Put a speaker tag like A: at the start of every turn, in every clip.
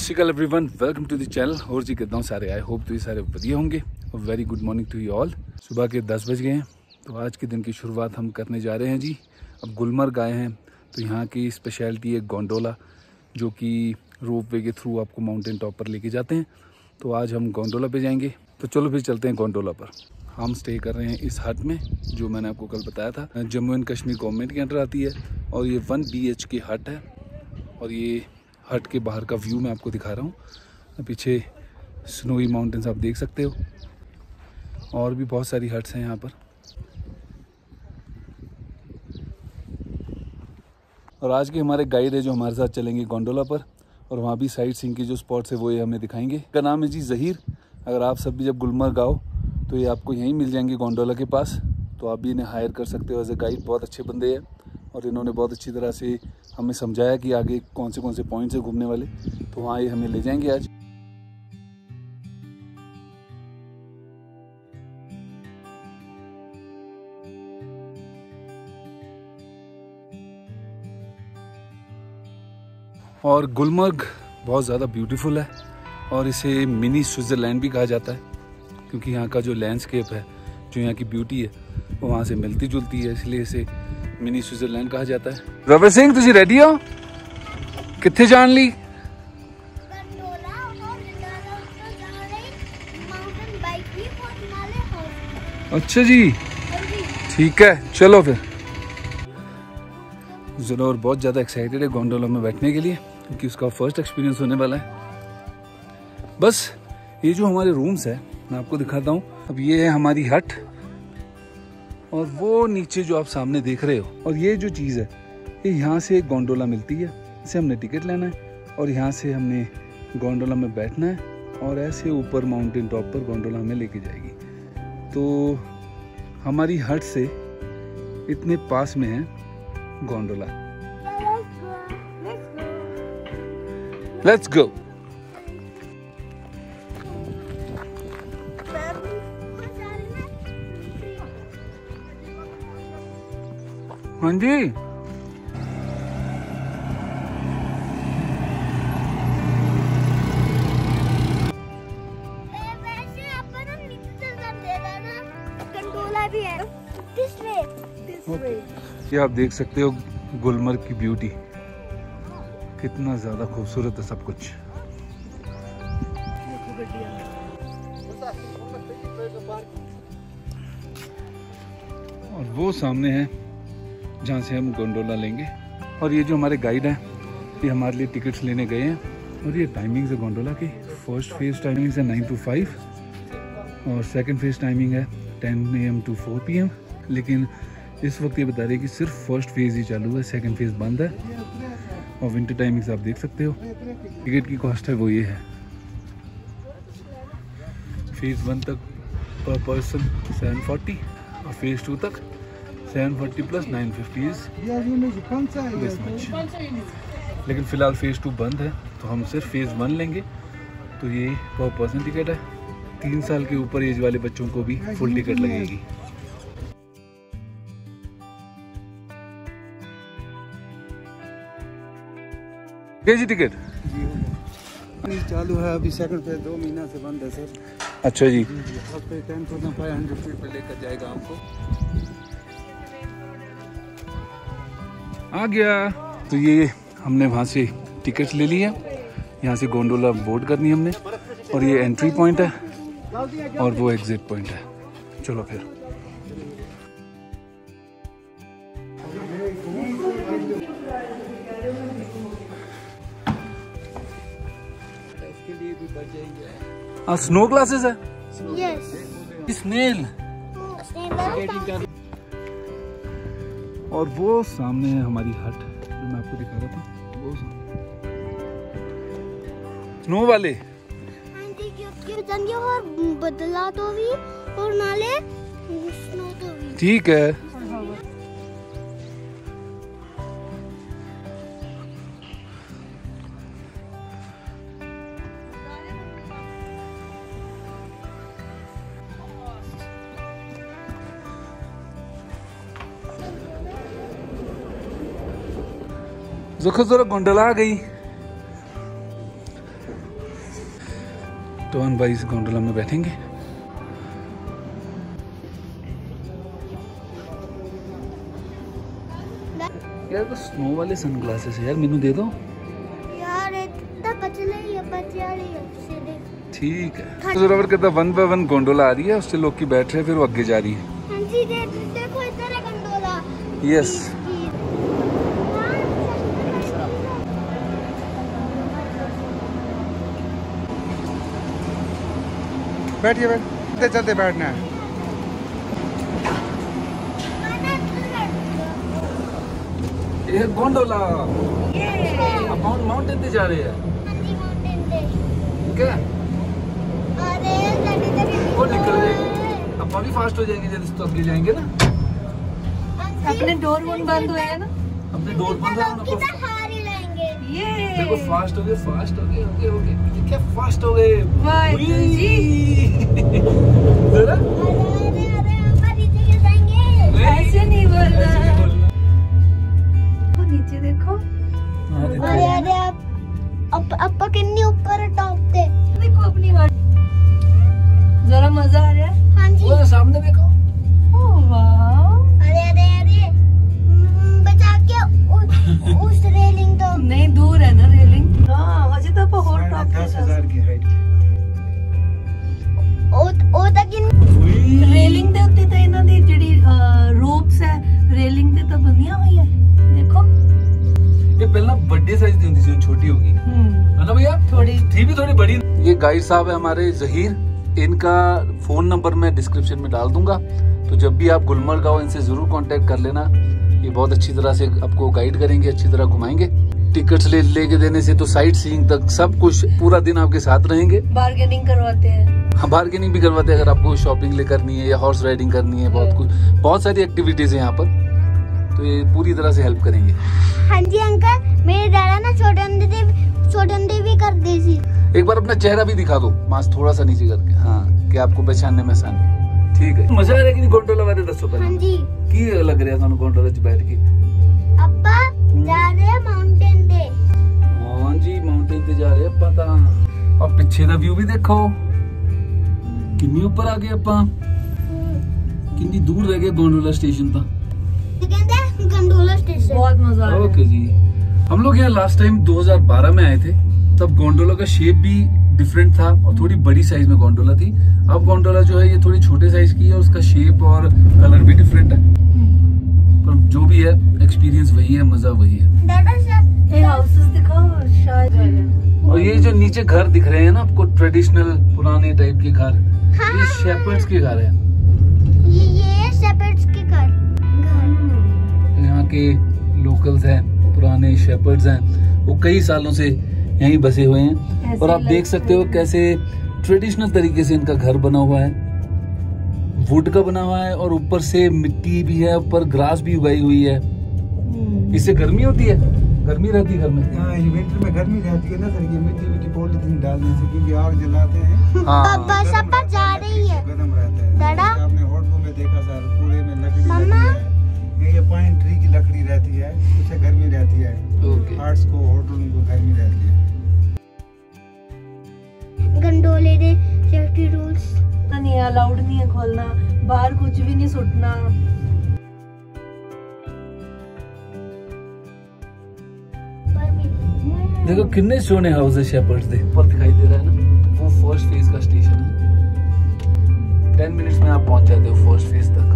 A: ਸਤਿ ਸ਼੍ਰੀ ਅਕਾਲ everyone, welcome to the channel. और जी कितना सारे आई होप तो ये सारे बढ़िया होंगे और very good morning to you all. सुबह के 10 बज गए हैं तो आज के दिन की शुरुआत हम करने जा रहे हैं जी। अब गुलमर्ग आए हैं तो यहाँ की स्पेशलिटी है गोंडोला, जो कि रोप वे के थ्रू आपको माउंटेन टॉप पर लेके जाते हैं। तो आज हम गोंडोला पे जाएंगे, तो चलो फिर चलते हैं गोंडोला पर। हम स्टे कर रहे हैं इस हट में जो मैंने आपको कल बताया था, जम्मू एंड कश्मीर गवर्नमेंट के अंडर आती है और ये 1 BHK हट है। और ये हट के बाहर का व्यू मैं आपको दिखा रहा हूँ। पीछे स्नोई माउंटेन्स आप देख सकते हो और भी बहुत सारी हट्स हैं यहाँ पर। और आज के हमारे गाइड है जो हमारे साथ चलेंगे गोंडोला पर, और वहाँ भी साइट सीइंग के जो स्पॉट्स है वो ये हमें दिखाएंगे। का नाम है जी ज़हीर। अगर आप सब भी जब गुलमर्ग आओ तो ये आपको यहीं मिल जाएंगे गोंडोला के पास, तो आप भी इन्हें हायर कर सकते हो एज ए गाइड। बहुत अच्छे बंदे हैं और इन्होंने बहुत अच्छी तरह से हमें समझाया कि आगे कौन से पॉइंट्स हैं घूमने वाले, तो वहाँ ये हमें ले जाएंगे आज। और गुलमर्ग बहुत ज़्यादा ब्यूटीफुल है और इसे मिनी स्विट्ज़रलैंड भी कहा जाता है, क्योंकि यहाँ का जो लैंडस्केप है, जो यहाँ की ब्यूटी है, वो वहाँ से मिलती जुलती है, इसलिए इसे मिनी स्विट्ज़रलैंड कहा जाता है। रवि सिंह तुसी रेडी हो? कित्थे जान ली? अच्छा जी, ठीक है, चलो फिर। ज़रूर बहुत ज़्यादा एक्साइटेड है गोंडोला में बैठने के लिए, क्योंकि उसका फर्स्ट एक्सपीरियंस होने वाला है। बस ये जो हमारे रूम्स है मैं आपको दिखाता हूँ। अब ये है हमारी हट और वो नीचे जो आप सामने देख रहे हो, और ये जो चीज़ है ये यहाँ से एक गोंडोला मिलती है। इसे हमने टिकट लेना है और यहाँ से हमने गोंडोला में बैठना है और ऐसे ऊपर माउंटेन टॉप पर गोंडोला हमें लेके जाएगी। तो हमारी हट से इतने पास में है गोंडोला। Let's go. हाँ जी, ये आप देख सकते हो गुलमर्ग की ब्यूटी, कितना ज्यादा खूबसूरत है सब कुछ। और वो सामने है जहाँ से हम गोंडोला लेंगे। और ये जो हमारे गाइड हैं ये हमारे लिए टिकट्स लेने गए हैं। और ये टाइमिंग्स है गोंडोला की। फर्स्ट फेज टाइमिंग है 9 to 5 और सेकंड फेज टाइमिंग है 10 AM to 4 PM। लेकिन इस वक्त ये बता रहे हैं कि सिर्फ फर्स्ट फेज ही चालू है, सेकंड फेज बंद है। और विंटर टाइमिंग्स आप देख सकते हो। टिकट की कॉस्ट है वो ये है, फेज 1 तक पर पर्सन 740 और फेज 2 तक 740 + 950 दिस मच। लेकिन फिलहाल फेज 2 बंद है तो हम सिर्फ फेज 1 लेंगे। तो ये पर पर्सन टिकट है। 3 साल के ऊपर एज वाले बच्चों को भी फुल टिकट लगेगी। जी टिकट
B: चालू है अभी, सेकंड पे 2 महीना से बंद है सर।
A: अच्छा जी,
B: 10,500 पे लेकर जाएगा हमको।
A: आ गया। तो ये हमने वहाँ से टिकट ले लिया, यहाँ से गोंडोला बोर्ड करनी हमने। और ये एंट्री पॉइंट है और वो एग्जिट पॉइंट है। चलो फिर। स्नो ग्लासेस है। Yes, snail. और वो सामने है हमारी हट जो मैं आपको दिखा रहा था, वो स्नो वाले।
C: बदला तो भी और नाले स्नो तो भी।
A: ठीक है। जरा गोंडोला आ गई। टर्न वाइज गोंडोला में बैठेंगे। यार तो स्नो वाले सनग्लासेस है यार, मेनू दे दो
C: यार। इतना पतला ही है, पतला ही है सीधे।
A: ठीक है। तो जोरावर कहता 1 by 1 गोंडोला आ रही है, उससे लोग की बैठ रहे हैं, फिर वो आगे जा रही है।
C: हाँ जी, देखो इधर है गंडोला।
A: यस।
B: बैठिए बैठते चलते बैठना है।
A: ये गोंडोला अब माउंटेन पे जा रहे हैं। क्या वो निकल जाएंगे, अब भी फास्ट हो जाएंगे जल्दी, तो आगे जाएंगे ना।
D: अपने डोर बंद हुए है ना,
A: अपने डोर बंद है ना,
C: ये
A: देखो फास्ट हो गए, फास्ट हो गए, ओके ओके, क्या फास्ट हो गए। जरा
D: ऐसे नहीं बोलना, नीचे देखो।
C: अरे अरे अब कितनी ऊपर टॉप पे
D: देखो अपनी बात, जरा मजा आ रहा है।
C: हाँ जी।
A: वो सामने देखो।
D: ओह वाह।
C: अरे अरे अरे बचा के उस रेलिंग तो
D: नहीं, दूर है ना रेलिंग। हाँ अजय तो और टॉप
B: 10,000 की हाइट
C: ओ तक
D: रेलिंग दे उत्ते तो इन्हां दी जेडी रोप्स है रेलिंग दे तो बनिया हुई है, देखो।
A: ये पहला बर्थडे साइज दी होती थी, छोटी होगी है ना भैया,
D: थोड़ी
A: थी भी थोड़ी बड़ी। ये गाइड साहब है हमारे जहीर, इनका फोन नंबर मैं डिस्क्रिप्शन में डाल दूंगा, तो जब भी आप गुलमर्ग आओ इनसे जरूर कांटेक्ट कर लेना। ये बहुत अच्छी तरह से आपको गाइड करेंगे, अच्छी तरह घुमाएंगे। टिकट्स लेके देने से तो साइट सीइंग तक सब कुछ पूरा दिन आपके साथ रहेंगे।
D: बार्गेनिंग करवाते हैं।
A: हाँ, बार्गेनिंग भी करवाते हैं, अगर आपको शॉपिंग ले करनी है या हॉर्स राइडिंग करनी है, बहुत कुछ, बहुत सारी एक्टिविटीज है यहाँ पर, तो ये पूरी तरह से हेल्प करेंगे।
C: हाँ जी अंकल, मेरे दादा ना छोटे अंडे भी कर दी थी।
A: एक बार अपना चेहरा भी दिखा दो, मास्क थोड़ा सा नीचे करके, हाँ, कि आपको पहचानने में आसानी। ठीक है, मजा आ रहा है कि नहीं गोंडोला वाले? दसो पहले।
C: हाँ जी।
A: की लग रहा है थानू गोंडोला च बैठ के?
C: अब्बा जा रहे हैं माउंटेन पे।
A: हाँ जी, माउंटेन पे जा रहे हैं पता। और पीछे का व्यू भी देखो, किन्नी ऊपर आ गए अपा, किन्नी दूर रह गए गोंडोला स्टेशन था।
C: गंडोला स्टेशन
D: बहुत मजा आ रहा है।
A: ओके जी, हम लोग यहाँ लास्ट टाइम 2012 में आए थे, तब गोंडोला का शेप भी डिफरेंट था और थोड़ी बड़ी साइज में गोंडोला थी। अब गोंडोला जो है ये थोड़ी छोटे साइज की है, उसका शेप और कलर भी डिफरेंट है, पर जो भी है एक्सपीरियंस वही है, मजा वही है।
C: दादा
D: ये हाउसेस दिखाओ शायद।
A: और ये जो नीचे घर दिख रहे हैं ना आपको, ट्रेडिशनल पुराने टाइप के घर, ये शेपर्ड्स के घर है।
C: ये शेपर्ड्स के घर
A: यहाँ के लोकल्स हैं, पुराने शेपर्ड्स हैं, वो कई सालों से यहीं बसे हुए हैं। और आप देख सकते हो कैसे ट्रेडिशनल तरीके से इनका घर बना हुआ है, वुड का बना हुआ है, और ऊपर से मिट्टी भी है, ऊपर ग्रास भी उगाई हुई है। इससे गर्मी होती है, गर्मी रहती है घर में।
B: हाँ, ये विंटर में गर्मी रहती है ना सर, ये मिट्टी पॉलीथीन डालने से, क्योंकि आग जलाते हैं।
A: हाँ,
C: बस अब जा रही है।
B: गर्म रहता है।
C: दादा
B: आपने होटलों में देखा सर, पूरे में लकड़ी
C: मम्मा?
B: रहती है। ये पाइन ट्री की लकड़ी रहती है, उससे गर्मी रहती है।
A: ओके।
B: आर्ट्स को, होटलों को गर्मी रहती है।
C: गंडोले दे सेफ्टी रूल्स
D: नहीं, अलाउड नहीं है खोलना, बाहर कुछ भी नहीं सुटना।
A: देखो कितने सोने हाउस है शेपर्ड्स दे, ऊपर दिखाई दे रहा है ना, वो फर्स्ट फेज का स्टेशन है। 10 मिनट्स में आप पहुंच जाते हो फर्स्ट फेज तक।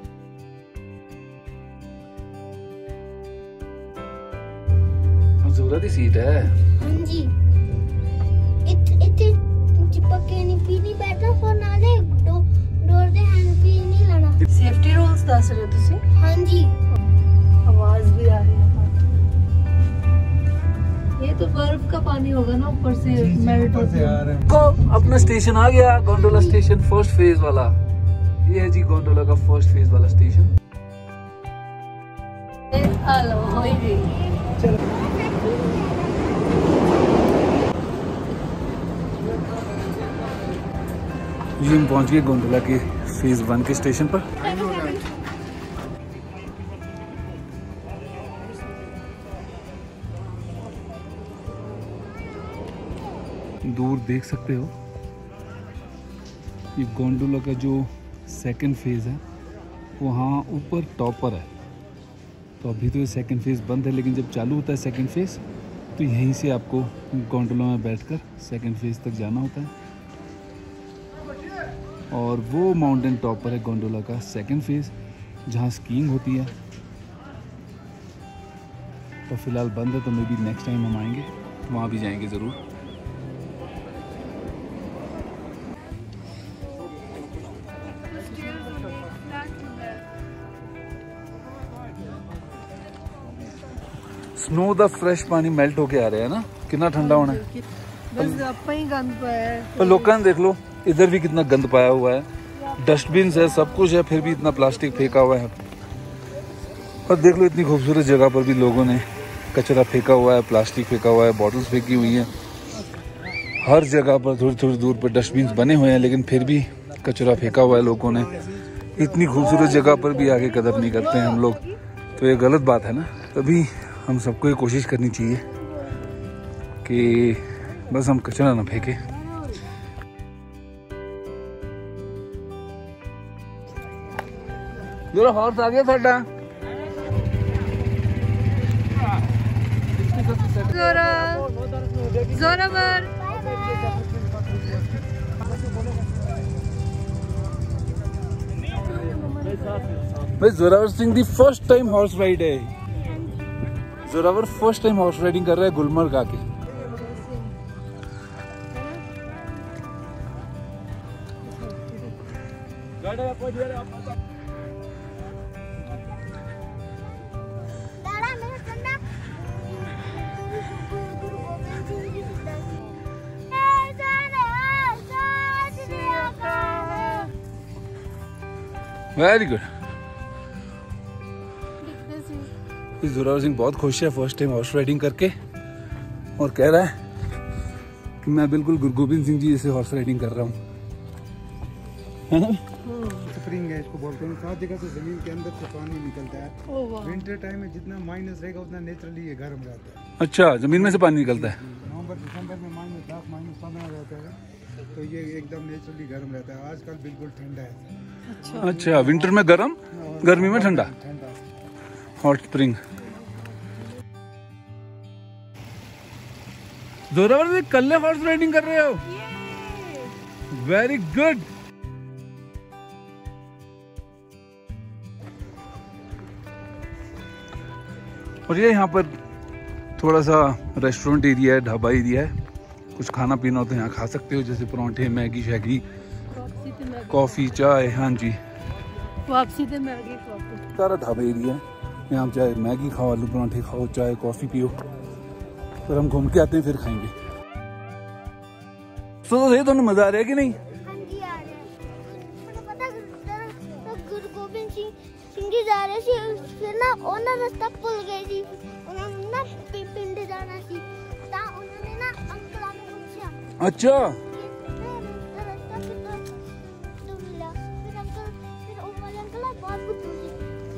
A: जरूरत ही सीट है।
C: हाँ जी। इतने चिपक के नहीं पीनी बैठा और नाले डोर दे हैंड भी नहीं लेना।
D: सेफ्टी रूल्स दस रहे हो तुसी?
C: हाँ जी।
D: आवाज भी आ रही है। ये तो बर्फ का पानी होगा ना, ऊपर से मेल्ट
B: ऊपर से आ रहे हैं।
A: को अपना स्टेशन आ गया, गोंडोला स्टेशन फर्स्ट फेज वाला। ये है जी गोंडोला का फर्स्ट फेज वाला स्टेशन।
D: हेलो होई गई।
A: ये हम पहुंच गए गोंडोला के फेज 1 के स्टेशन पर। दूर देख सकते हो ये गोंडोला का जो सेकंड फेज़ है वहाँ ऊपर टॉप पर है। तो अभी तो ये सेकंड फेज़ बंद है, लेकिन जब चालू होता है सेकंड फेज़ तो यहीं से आपको गोंडोला में बैठकर सेकंड फेज़ तक जाना होता है। और वो माउंटेन टॉप पर है गोंडोला का सेकंड फेज़, जहाँ स्कीइंग होती है। तो फिलहाल बंद है, तो मे बी नेक्स्ट टाइम हम आएंगे वहाँ भी जाएंगे ज़रूर। स्नो दा फ्रेश पानी मेल्ट होके आ रहा है ना, कितना ठंडा होना है।
D: बस आपा ही गंद पाया है।
A: पर लोगों ने देख लो इधर भी कितना गंद पाया हुआ है, डस्टबिन है, सब कुछ है, फिर भी इतना प्लास्टिक फेंका हुआ है। और देख लो इतनी खूबसूरत जगह पर भी लोगों ने कचरा फेंका हुआ है, प्लास्टिक फेंका हुआ है, बॉटल्स फेंकी हुई हैं। हर जगह पर थोड़ी थोड़ी दूर पर डस्टबिन बने हुए हैं, लेकिन फिर भी कचरा फेंका हुआ है लोगों ने। इतनी खूबसूरत जगह पर भी आगे कदर नहीं करते हैं हम लोग, तो ये गलत बात है ना। तभी हम सबको ये कोशिश करनी चाहिए कि बस हम कचरा ना फेंके। जरा हॉर्स आ गया साडा।
D: जोरावर
A: भाई जोरावर सिंह दी फर्स्ट टाइम हॉर्स राइड है। Zorawar first time horse riding कर रहा है गुलमर्ग आके। Very good. जोरावर सिंह बहुत खुश है फर्स्ट टाइम हॉर्स राइडिंग करके, और कह रहा है कि मैं बिल्कुल गुरु गोबिंद सिंह जी जैसे हॉर्स राइडिंग कर रहा हूँ, है ना।
B: स्प्रिंग है इसको बोलते हैं, 7 जगह से जमीन के अंदर से पानी निकलता है। विंटर टाइम में जितना माइनस रहेगा उतना नेचुरली ये गर्म रहता है।
A: अच्छा, जमीन में से पानी निकलता है।
B: नवंबर दिसंबर में -10 -15 रहता है, तो ये एकदम नेचुरली गर्म रहता है। आजकल बिल्कुल ठंडा है।
A: अच्छा, विंटर में गर्म, गर्मी में ठंडा, हॉट स्प्रिंग। जोरावर से कल हॉर्स राइडिंग कर रहे हो, वेरी गुड। और ये यहाँ पर थोड़ा सा रेस्टोरेंट एरिया है, ढाबा एरिया है। कुछ खाना पीना हो तो यहाँ खा सकते हो, जैसे परांठे, मैगी शैगी, कॉफी, चाय। हाँ जी,
D: वापसी से मैगी कॉफी,
A: सारा ढाबा एरिया है। यहाँ चाहे मैगी खाओ, आलू परांठे खाओ, चाय कॉफी पियो। फिर हम घूम के आते हैं, फिर खाएंगे। तो सही, तुम्हें मजा आ रहा है कि नहीं?
C: हाँ जी आ रहा है। मुझे पता है गुरु गोबिंद सिंह जी जा रहे थे, फिर ना उन्होंने रास्ता भूल गए जी। उन्होंने ना पिंड जाना सी, ता उन्होंने ना अंकल ने पूछा,
A: अच्छा,
C: रास्ता कितना तो मिला। फिर अंकल, फिर ओ वाले अंकल बहुत बुद्धू जी।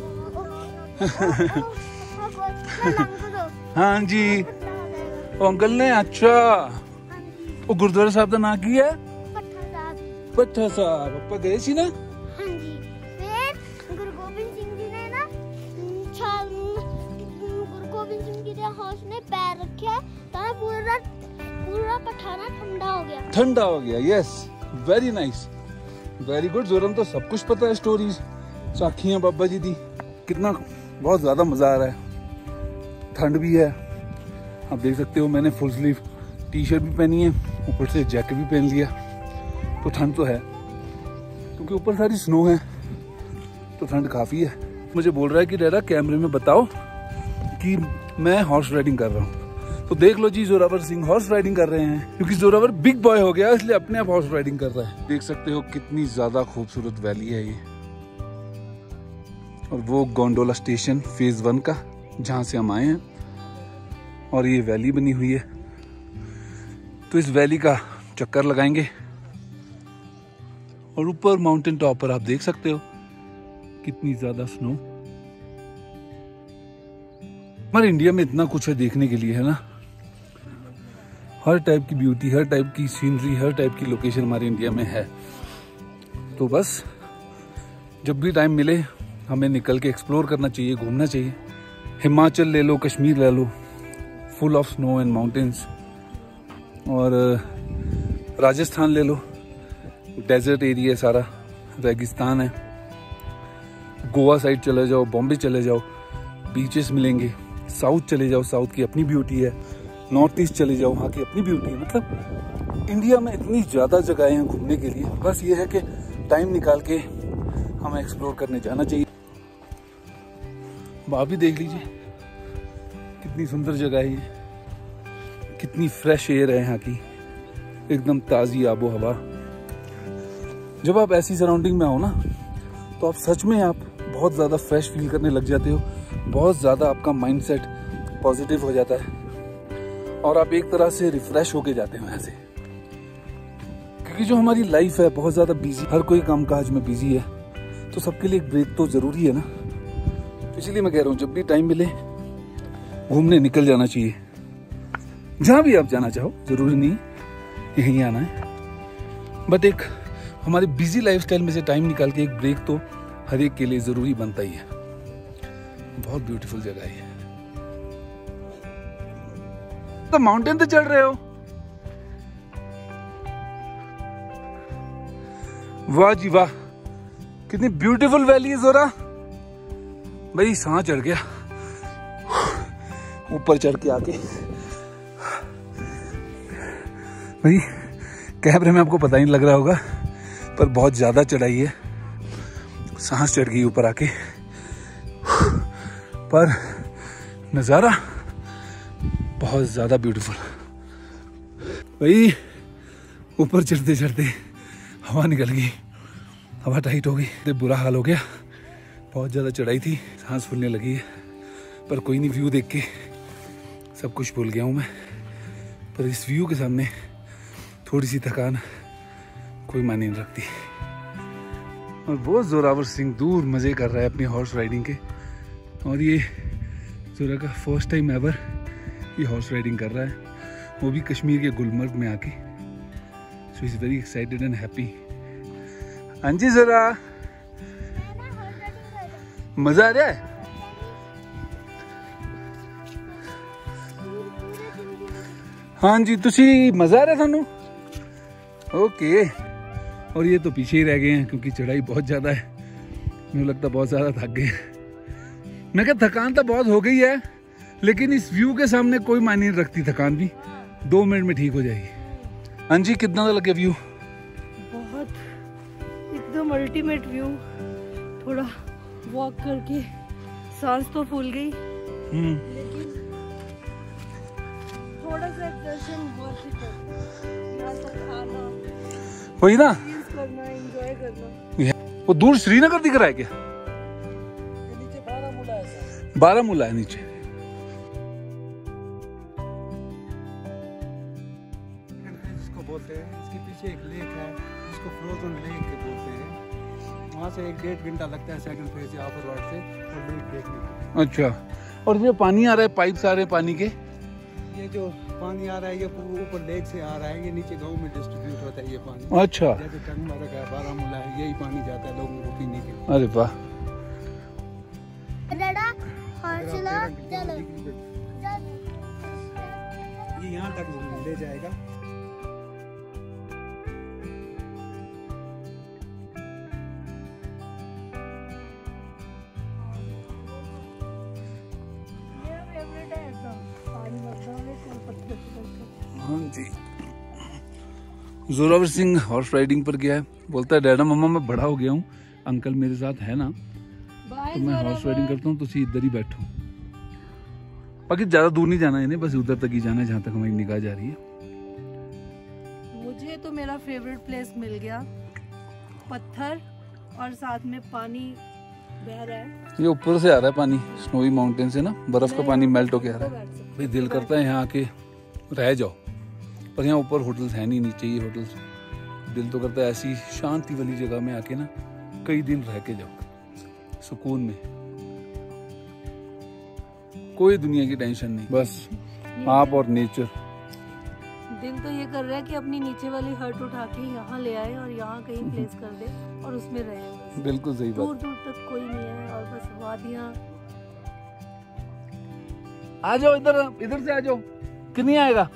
A: हाँ जी, ओ अंकल ने। अच्छा, वो गुरुद्वारा साहब का नाम की है? पट्ठा साहब। अपा गए सी ना?
C: हाँ जी। फिर गुरु गोबिंद सिंह जी ने ना गुरु गोबिंद सिंह जी के हौस में पैर रखे, तो पूरा पठाना ठंडा हो गया।
A: ठंडा हो गया, yes, very nice, very good. जोरम तो सब कुछ पता है, स्टोरीज साखी है बाबा जी दी। कितना बहुत ज्यादा मजा आ रहा है। ठंड भी है, आप देख सकते हो। मैंने फुल स्लीव टी शर्ट भी पहनी है, ऊपर से जैकेट भी पहन लिया। तो ठंड तो है, क्योंकि ऊपर सारी स्नो है, तो ठंड काफी है। मुझे बोल रहा है कि डैडा कैमरे में बताओ कि मैं हॉर्स राइडिंग कर रहा हूँ। तो देख लो जी, जोरावर सिंह हॉर्स राइडिंग कर रहे हैं, क्योंकि जोरावर बिग बॉय हो गया, इसलिए अपने आप हॉर्स राइडिंग कर रहा है। देख सकते हो कितनी ज्यादा खूबसूरत वैली है ये। और वो गोंडोला स्टेशन फेज 1 का, जहाँ से हम आए हैं, और ये वैली बनी हुई है। तो इस वैली का चक्कर लगाएंगे, और ऊपर माउंटेन टॉप पर आप देख सकते हो कितनी ज्यादा स्नो। हमारे इंडिया में इतना कुछ है देखने के लिए, है ना। हर टाइप की ब्यूटी, हर टाइप की सीनरी, हर टाइप की लोकेशन हमारे इंडिया में है। तो बस जब भी टाइम मिले हमें निकल के एक्सप्लोर करना चाहिए, घूमना चाहिए। हिमाचल ले लो, कश्मीर ले लो, full of snow and mountains, और राजस्थान ले लो, डेजर्ट एरिया सारा, रेगिस्तान है। गोवा साइड चले जाओ, बॉम्बे चले जाओ, बीचेस मिलेंगे। साउथ चले जाओ, साउथ की अपनी ब्यूटी है। नॉर्थ ईस्ट चले जाओ, वहाँ की अपनी ब्यूटी है। मतलब इंडिया में इतनी ज़्यादा जगहें हैं घूमने के लिए, बस ये है कि टाइम निकाल के हमें एक्सप्लोर करने जाना चाहिए। आप भी देख लीजिए कितनी सुंदर जगह है ये, कितनी फ्रेश एयर है यहाँ की, एकदम ताज़ी आबो हवा। जब आप ऐसी सराउंडिंग में हो ना, तो आप सच में आप बहुत ज़्यादा फ्रेश फील करने लग जाते हो, बहुत ज़्यादा आपका माइंडसेट पॉजिटिव हो जाता है और आप एक तरह से रिफ्रेश होके जाते हो ऐसे। क्योंकि जो हमारी लाइफ है बहुत ज़्यादा बिजी, हर कोई काम काज में बिजी है, तो सबके लिए एक ब्रेक तो ज़रूरी है ना। इसलिए मैं कह रहा हूँ जब भी टाइम मिले घूमने निकल जाना चाहिए। जहाँ भी आप जाना चाहो, ज़रूरी नहीं यहीं आना है, बट एक हमारे बिजी लाइफस्टाइल में से टाइम निकाल के एक ब्रेक तो हर एक के लिए ज़रूरी बनता ही है। बहुत ब्यूटीफुल जगह है। तो माउंटेन तो चढ़ रहे हो, वाह जी वाह, कितनी ब्यूटीफुल वैली है ज़ोरा। भाई सांस चढ़ गया ऊपर चढ़ के आके। भाई कैमरे में आपको पता ही नहीं लग रहा होगा, पर बहुत ज्यादा चढ़ाई है, सांस चढ़ गई ऊपर आके। पर नज़ारा बहुत ज्यादा ब्यूटीफुल। भाई ऊपर चढ़ते चढ़ते हवा निकल गई, हवा टाइट हो गई, तो बुरा हाल हो गया। बहुत ज़्यादा चढ़ाई थी, सांस फूलने लगी है, पर कोई नहीं, व्यू देख के सब कुछ भूल गया हूँ मैं। पर इस व्यू के सामने थोड़ी सी थकान कोई मायने नहीं रखती। और वो जोरावर सिंह दूर मज़े कर रहा है अपनी हॉर्स राइडिंग के, और ये जोरा का फर्स्ट टाइम एवर ये हॉर्स राइडिंग कर रहा है, वो भी कश्मीर के गुलमर्ग में आके। So is very excited and happy. हाँ जी जोरा, मजा आ रहा है? हाँ जी, तुसी मजा आ रहा थानू? ओके। और ये तो पीछे ही रह गए हैं क्योंकि चढ़ाई बहुत ज्यादा है, मुझे लगता बहुत ज्यादा थक गए। मैं कहा थकान तो बहुत हो गई है, लेकिन इस व्यू के सामने कोई मायने नहीं रखती थकान भी, 2 मिनट में ठीक हो जाएगी। हाँ जी, कितना लगे व्यू? बहुत
D: एकदम अल्टीमेट व्यू। थोड़ा वॉक करके सांस तो फूल गई, लेकिन थोड़ा सा एक्सरसाइज बहुत ही यहाँ तक आना,
A: वही ना
D: करना, एंजॉय करना।
A: वो दूर श्रीनगर दिख रहा है क्या?
B: नीचे बारामूला है,
A: बारामूला है नीचे।
B: जिसको बोलते हैं, इसके पीछे एक लेक है जिसको फ्रोजन लेक बोलते हैं। वहाँ से 1-1.5 घंटा लगता है सेकंड फेज से अपर वार्ड से और लेक देखने के।
A: अच्छा, और ये पानी आ रहा है, पाइप आ रहे हैं पानी के?
B: ये जो पानी आ रहा है ये ऊपर लेक से आ रहा है, ये नीचे गांव में डिस्ट्रीब्यूट होता है ये पानी।
A: अच्छा,
B: जैसे टंगमरग है, बारामूला है, यही पानी जाता है लोगों को पीने के लिए।
A: अरे वाह।
B: ये यहाँ तक ले जाएगा।
A: हाँ जी, जोरावर सिंह हॉर्स राइडिंग पर गया है, बोलता है डैडा मम्मा मैं बड़ा हो गया हूँ, अंकल मेरे साथ है ना, तो मैं हॉर्स राइडिंग करता हूँ, तो इधर ही बैठो। बाकी ज्यादा दूर नहीं जाना है, बस उधर तक ही जाना है जहाँ तक हमारी निगाह जा रही है।
D: मुझे तो मेरा फेवरेट प्लेस मिल गया, पत्थर और साथ में पानी बह रहा है।
A: ये ऊपर से आ रहा है पानी, स्नोई माउंटेन से ना, बर्फ का पानी मेल्ट होके आ रहा है। भाई दिल करता है यहाँ आके रह जाओ, पर यहाँ ऊपर होटल्स है नहीं, नीचे ही होटल्स। दिल तो करता है ऐसी शांति वाली जगह में आके ना कई दिन रह के जाओ, सुकून में, कोई दुनिया की टेंशन नहीं, बस आप और नेचर।
D: दिल तो ये कर रहा है कि अपनी नीचे वाली हट उठा के यहाँ ले आए और यहाँ कहीं प्लेस कर दे और उसमें रहे।
A: बिल्कुल सही बात।
D: दूर दूर तक कोई नहीं है और बस वादियाँ।
A: आ जाओ इधर, इधर से आ जाओ। कितनी आएगा?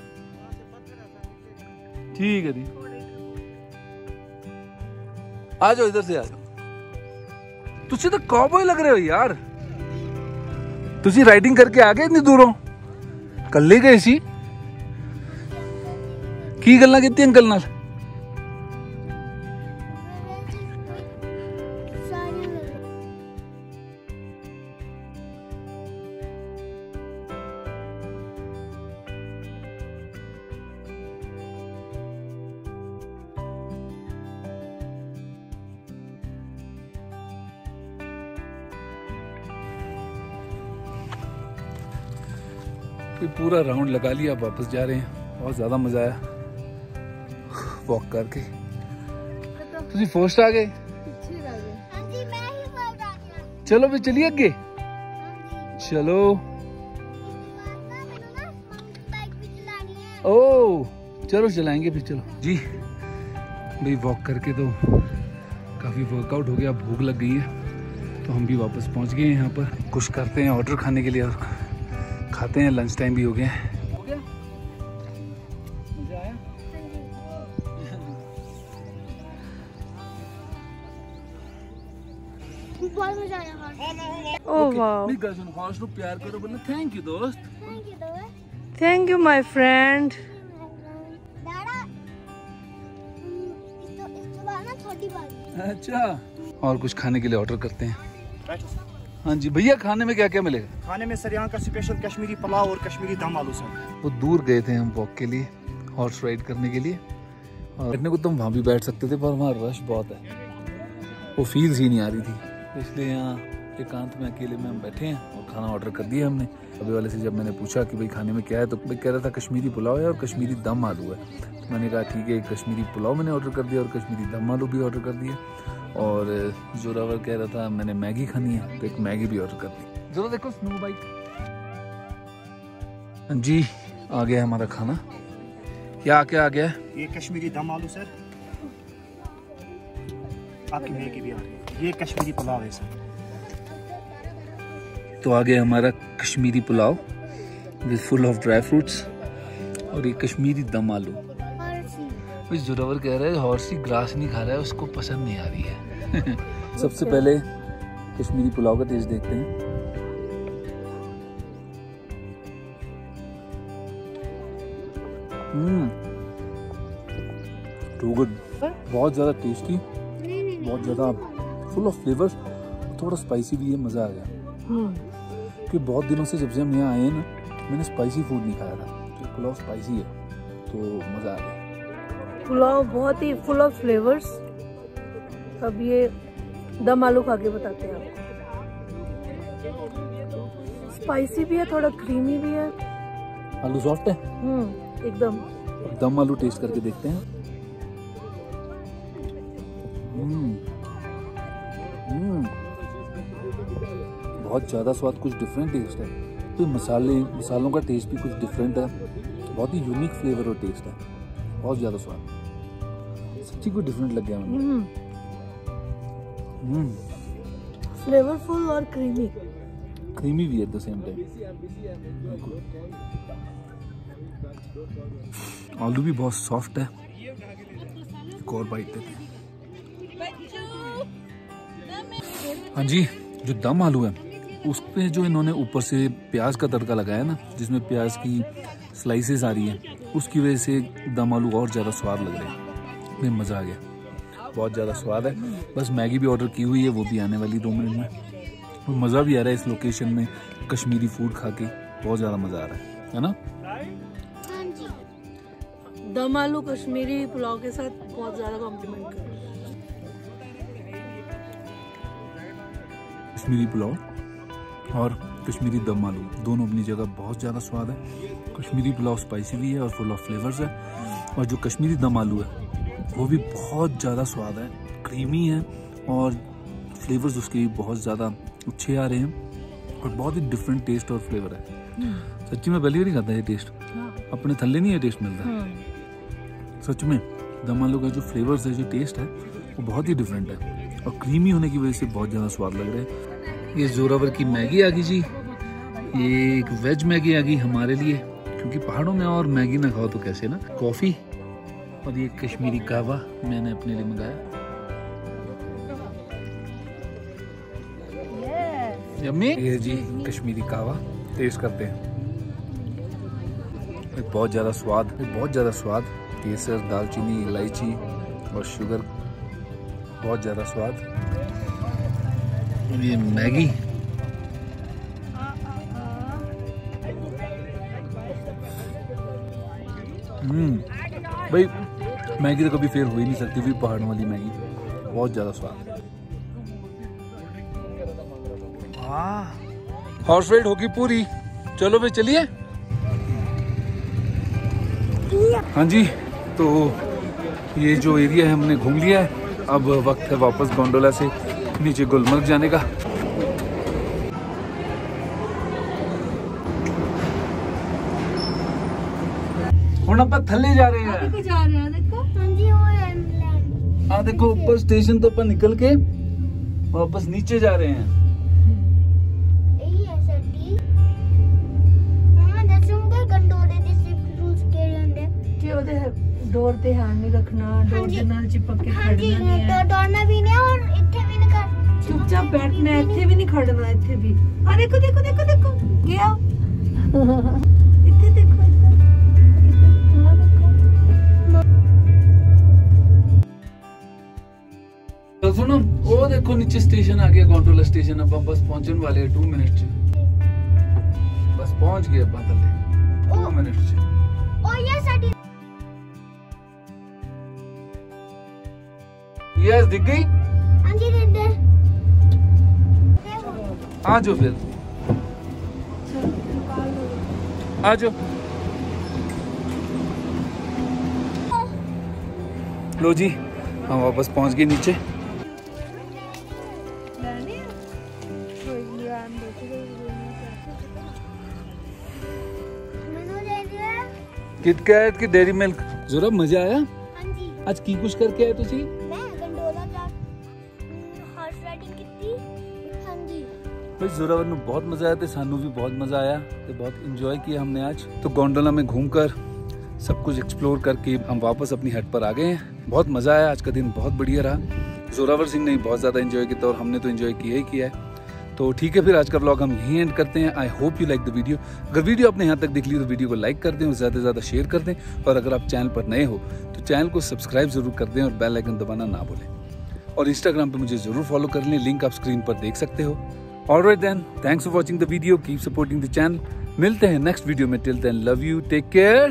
A: ठीक है दी, आ जाओ इधर से आ जाओ। तुझे तो कॉबॉय लग रहे हो यार। तुझे राइडिंग करके आ गए इतनी दूरों? कल गए सी की गल्लां कीती अंकल नाल? पूरा राउंड लगा लिया, वापस जा रहे हैं। बहुत ज्यादा मजा आया वॉक करके। तुझे फर्स्ट आ गए? चलो फिर चलिए आगे। चलो। ओ चलो चलाएंगे फिर। चलो जी भाई, वॉक करके तो काफी वर्कआउट हो गया, भूख लग गई है तो हम भी वापस पहुंच गए हैं। यहाँ पर कुछ करते हैं ऑर्डर खाने के लिए और खाते हैं। लंच टाइम भी हो गया। मजा आया?
C: बहुत मजा आया।
D: Oh wow.
A: मेरी गर्लफ्रेंड हॉर्स को प्यार करो, बोलना थैंक यू दोस्त।
C: थैंक यू दोस्त।
D: Thank you my friend.
C: दादा इस बार ना छोटी बात।
A: अच्छा, और कुछ खाने के लिए ऑर्डर करते हैं। हाँ जी भैया, खाने में क्या क्या मिलेगा?
E: खाने में सर यहाँ का स्पेशल कश्मीरी पुलाव और कश्मीरी दम आलू सर।
A: वो दूर गए थे हम वॉक के लिए, हॉर्स राइड करने के लिए, और बैठने को तो हम वहाँ भी बैठ सकते थे पर वहाँ रश बहुत है, वो फील्स ही नहीं आ रही थी। इसलिए यहाँ एकांत में अकेले में हम बैठे हैं और खाना ऑर्डर कर दिया हमने। अभी वाले से जब मैंने पूछा कि भाई खाने में क्या है तो भाई कह रहा था कश्मीरी पुलाव है और कश्मीरी दम आलू है। तो मैंने कहा ठीक है, कश्मीरी पुलाव मैंने ऑर्डर कर दिया और कश्मीरी दम आलू भी ऑर्डर कर दिया। और जोरावर कह रहा था मैंने मैगी खानी है तो एक मैगी भी ऑर्डर कर दी। जरा देखो स्नो बाइक। जी आ गया हमारा खाना। क्या क्या आ गया?
E: ये कश्मीरी दम आलू सर, आपकी मैगी भी आ गई। ये कश्मीरी पुलाव है सर।
A: तो आ गया हमारा Kashmiri pulao with full of dry fruits और ये कश्मीरी दम आलू। जोरावर कह रहा है हॉर्सी ग्रास नहीं खा रहा है, उसको पसंद नहीं आ रही है। सबसे पहले कश्मीरी पुलाव का टेस्ट देखते हैं। टू गुड, बहुत ज्यादा टेस्टी, बहुत ज्यादा फुल ऑफ फ्लेवर्स, थोड़ा स्पाइसी भी है, मजा आ गया। क्योंकि बहुत दिनों से जब से हम यहाँ आए ना मैंने स्पाइसी फूड नहीं खाया था, तो पुलाव स्पाइसी है तो मजा आ गया।
D: पुलाव बहुत ही फुल ऑफ फ्लेवर्स। अब ये दम आलू खा के बताते हैं आपको। स्पाइसी भी है, थोड़ा क्रीमी भी है।
A: आलू सॉफ्ट है
D: एकदम।
A: दम आलू टेस्ट करके देखते हैं। बहुत ज्यादा स्वाद, कुछ डिफरेंट टेस्ट है। तो मसालों का टेस्ट भी कुछ डिफरेंट है, बहुत ही यूनिक फ्लेवर और टेस्ट है, बहुत ज्यादा स्वाद, सच्ची कुछ डिफरेंट लग गया मुझे।
D: फ्लेवरफुल और क्रीमी,
A: क्रीमी भी एट द सेम टाइम। आलू भी बहुत सॉफ्ट है। एक और बाइट देते हैं। हाँ जी, जो दम आलू है उस पे जो इन्होंने ऊपर से प्याज का तड़का लगाया ना, जिसमें प्याज की स्लाइसेस आ रही है, उसकी वजह से दम आलू और ज़्यादा स्वाद लग रहे हैं। में मज़ा आ गया, बहुत ज़्यादा स्वाद है। बस मैगी भी ऑर्डर की हुई है, वो भी आने वाली 2 मिनट में। और मज़ा भी आ रहा है इस लोकेशन में कश्मीरी फूड खा के, बहुत ज़्यादा मज़ा आ रहा है ना?
D: दम आलू कश्मीरी पुलाव के साथ बहुत ज़्यादा कॉम्प्लीमेंट कर रहा है।
A: कश्मीरी पुलाव और कश्मीरी दम आलू दोनों अपनी जगह बहुत ज़्यादा स्वाद है। कश्मीरी पुलाव स्पाइसी भी है और फुल ऑफ फ्लेवर्स है, और जो कश्मीरी दम आलू है वो भी बहुत ज़्यादा स्वाद है, क्रीमी है और फ्लेवर्स उसके भी बहुत ज़्यादा अच्छे आ रहे हैं और बहुत ही डिफरेंट टेस्ट और फ्लेवर है। सच्ची में पहली बार ही खाता है ये टेस्ट, अपने थल्ले नहीं ये टेस्ट मिलता है। सच में दम आलू का जो फ्लेवर्स है, जो टेस्ट है, वो बहुत ही डिफरेंट है और क्रीमी होने की वजह से बहुत ज़्यादा स्वाद लग रहा है। ये जोरावर की मैगी आ गई जी, ये एक वेज मैगी आ गई हमारे लिए, क्योंकि पहाड़ों में और मैगी ना खाओ तो कैसे ना। कॉफ़ी और ये कश्मीरी कहवा मैंने अपने लिए मंगाया। यम्मी। ये जी कश्मीरी कहवा, टेस्ट करते हैं। बहुत ज़्यादा स्वाद, केसर, दालचीनी, इलायची और शुगर, बहुत ज़्यादा स्वाद। ये मैगी, भाई मैगी तो कभी फेल हो ही नहीं सकती, भी पहाड़ों वाली मैगी, बहुत ज़्यादा स्वाद। हॉर्स राइड होगी पूरी, चलो भाई चलिए। हाँ जी, तो ये जो एरिया है हमने घूम लिया है, अब वक्त है वापस गोंडोला से नीचे गुलमर्ग जाने का। हम आप थल्ले जा रहे हैं।
D: देखो
C: हाँ जी, वो एम्बुलेंस।
A: हाँ देखो, ऊपर स्टेशन तो अपन निकल के वापस नीचे जा रहे हैं।
C: यही है सटी। हाँ, दसूंगा गंडोले दे सिर्फ रूल्स के होंगे
D: कि ओदे डोर ते ध्यान नहीं रखना, डोर दे नाल चिपक के
C: हाँ जी,
D: खड़ना नहीं है।
C: डरना भी नहीं और इत्थे भी नहीं कर।
D: चुपचाप बैठना है, इत्थे भी नहीं खड़ना, इत्थे भी। आ देखो देखो देखो देखो गया। इत्थे देखो, इधर हां देखो।
A: तो सुनो, वो देखो नीचे स्टेशन आ गया, गोंडोला स्टेशन। अब हम बस पहुंचने वाले हैं 2 मिनट से, बस पहुंच गए अपन थल्ले 2 मिनट से।
C: ओ ये सटी।
A: यस, दिख गई।
C: हाँ जी, दे
A: आ जाओ फिर, आ जाओ। लो जी, हम वापस पहुंच गए नीचे। किटकैट की डेयरी मिल्क। जोरा मजा आया?
C: हाँ जी,
A: आज की कुछ करके आए तुसी?
C: मैं गंडोला जा हॉर्स राइडिंग की। हाँ जी,
A: भाई जोरावर ਨੂੰ बहुत मजा आया, सानू भी बहुत मजा आया, तो बहुत इंजॉय किया हमने आज। तो गोंडोला में घूमकर सब कुछ एक्सप्लोर करके हम वापस अपनी हट पर आ गए हैं। बहुत मजा आया, आज का दिन बहुत बढ़िया रहा। जोरावर सिंह ने बहुत ज्यादा एंजॉय किया और हमने तो एंजॉय किया ही किया है। तो ठीक है, फिर आज का व्लॉग हम यहीं एंड करते हैं। I hope you like the video. अगर वीडियो आपने यहाँ तक देख ली तो वीडियो को लाइक कर दें और ज़्यादा से ज़्यादा शेयर कर दें। और अगर आप चैनल पर नए हो तो चैनल को सब्सक्राइब जरूर कर दें और बेल आइकन दबाना ना भूलें। और इंस्टाग्राम पे मुझे जरूर फॉलो कर लें, लिंक आप स्क्रीन पर देख सकते हो। Alright then, thanks for watching the video, keep supporting the channel. मिलते हैं नेक्स्ट वीडियो में। Till then, love you, take care,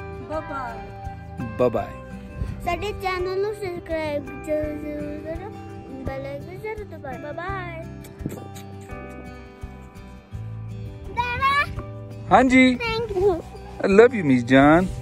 A: bye bye.
C: साडे चैनल ਨੂੰ सब्सक्राइब जरूर करो, बेल आइकन जरूर दबाओ। Bye bye.
A: हाँ जी,
C: thank you.
A: I love you, Miss John.